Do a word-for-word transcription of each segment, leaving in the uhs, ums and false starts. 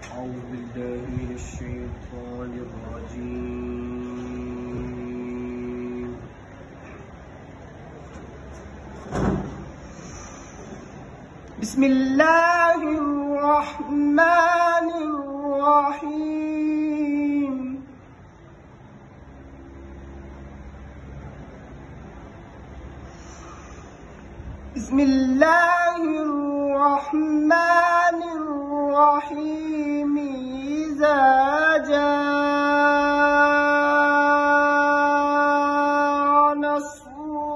أعوذ بالله من الشيطان الرجيم. بسم الله الرحمن الرحيم. بسم الله الرحمن الرحيم. إذا جاء نصر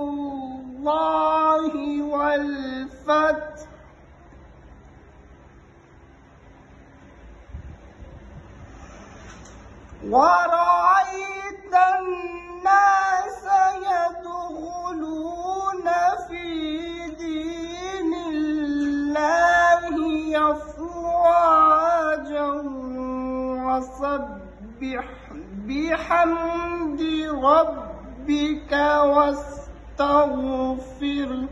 الله والفتح ورأيت الناس يدخلون في دين الله أفواجا وسبح بحمد ربك واستغفره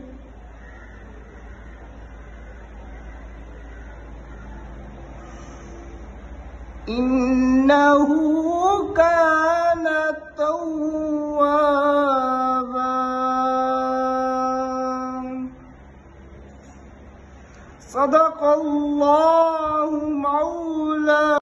إنه كان توابا. صدق الله مولانا.